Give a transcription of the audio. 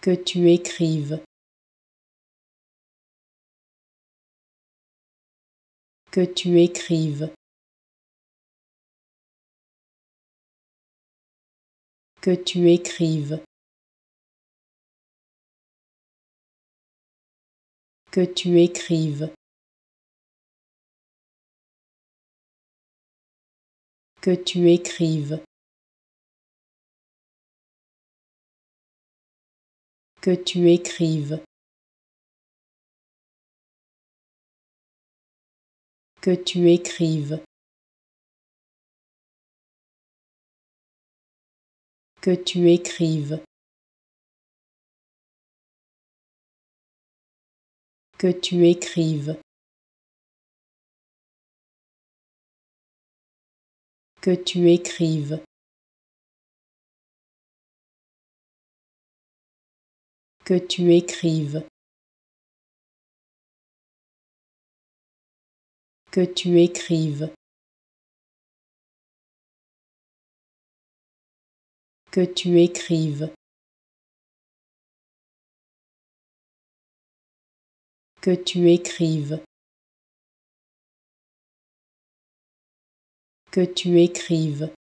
que tu écrives, que tu écrives, que tu écrives, que tu écrives, que tu écrives, que tu écrives, que tu écrives, que tu écrives, que tu écrives, que tu écrives, que tu écrives, que tu écrives, que tu écrives, que tu écrives, que tu écrives,